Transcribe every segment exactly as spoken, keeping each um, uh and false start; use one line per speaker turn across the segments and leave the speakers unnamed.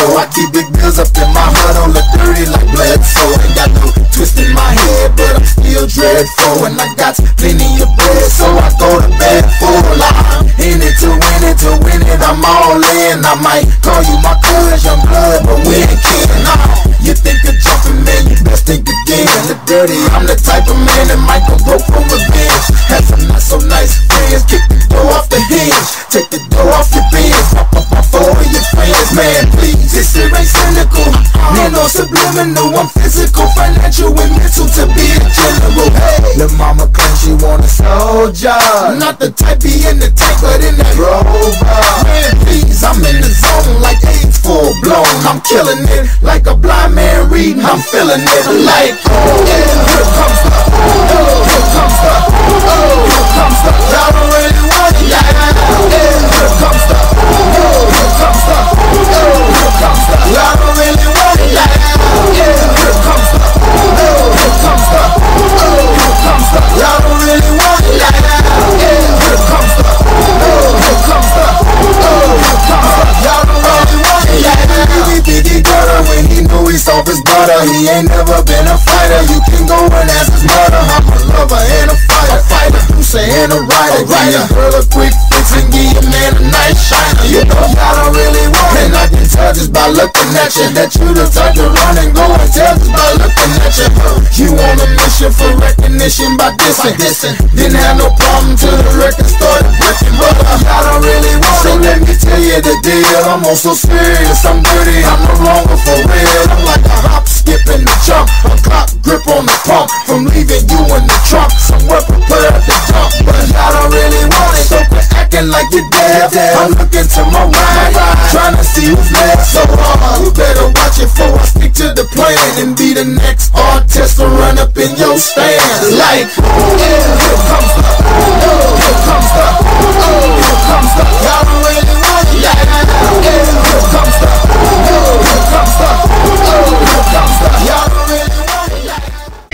so I keep big bills up in my heart, all the dirty like blood. So ain't got no twist in my head, but I'm still dreadful. And I got plenty of bread, so I go to bed full. I'm in it to win it, to win it, I'm all in. I might call you my cuz, young blood, but we ain't kidding. Nah, you think of jumping, man, you best think again. The dirty, I'm the type of man that might go broke for revenge. Have some not so nice friends, kick the door off the hinge, take the door off your bins, pop up my phone with your friends. Man, please, this shit ain't cynical, man, no subliminal. I'm physical, financial, and mental to be a general. Hey, the mama claims she want a soldier, not the type be in the tank, but in that rover. Man, please, I'm in the zone like AIDS full blown. I'm killing it like a blind man reading. I'm feeling it like, oh, yeah, here comes the, oh, here comes the, oh, here comes the, y'all don't really want it, yeah, yeah, here comes the, oh, here comes the, oh, here comes the, y'all don't really want it, yeah, yeah, here comes the, oh, here comes the, oh, here comes the, y'all don't really want it, yeah, yeah, here comes the, oh, here comes the, oh, here comes the, y'all don't really want it, yeah, Biggie, Biggie gutter when he knew he soft his butter. He ain't never been a fighter, you can go and ask his mother. I'm a lover and a fighter, a fighter, producer and a writer. Give your girl a quick fix and give your man a nice shiner. You know y'all don't really want it, and I can tell just by looking at you that you the type to run and go and tell just by looking at you. You on a mission for recognition by dissing, didn't have no problem till the record started breaking. But uh, y'all don't really want it, so let me tell you the deal. I'm on so serious, I'm dirty, I'm no longer for real. I'm like a hop, skip and a jump, a clock grip on the pump, from leaving you in the trunk, somewhere prepared to jump. But y'all don't really want it, so quit acting like you're dead. I'm looking to my right, trying to see who's next. So uh, you better watch it before I stick to the plan and be the next artist to run up in your stand. Like, oh, yeah, here comes the, oh, here comes the, oh, here comes the, y'all don't really want it, yeah, yeah, here comes the, oh, here comes the, oh, here comes the, y'all don't really want it, yeah.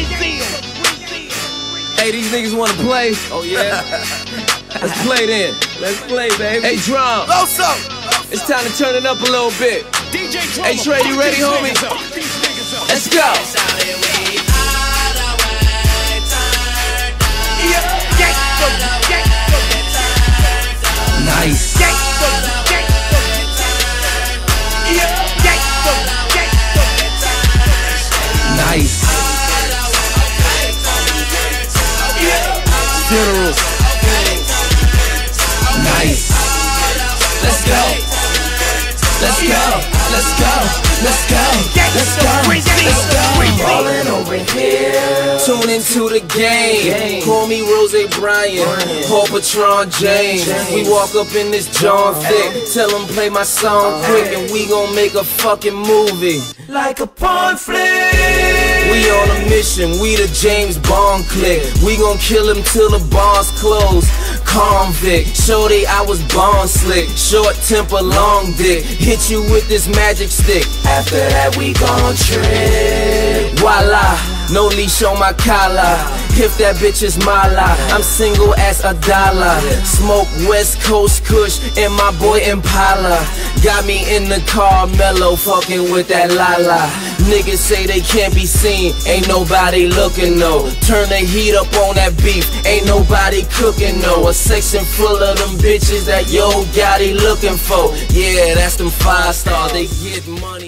Hey, these niggas wanna play? Oh yeah? Let's play then. Let's play, baby. Hey, drum.
What's up?
It's time to turn it up a little bit.
D J
Hey, Trey, you ready, homie? Let's go. Nice. Nice. Funeral. Nice. Let's go. Let's go. Let's go. Let's go. Let's go. Let's go.
Ballin' over here.
Tune into the game. Call me Rose Bryant. Paul Patron James. We walk up in this John thick. Tell them play my song quick and we gon' make a fucking movie.
Like a pawn flick.
We on a mission, we the James Bond clique. We gon' kill him till the bars close. Convict, shorty, I was born slick. Short temper, long dick. Hit you with this magic stick. After that we gon' trip. Voila, no leash on my collar. If that bitch is mala, I'm single as a dollar. Smoke West Coast Kush and my boy Impala. Got me in the car, mellow, fucking with that lala. Niggas say they can't be seen, ain't nobody looking no. Turn the heat up on that beef, ain't nobody cooking no. A section full of them bitches that Yo Gotti looking for. Yeah, that's them five stars, they get money.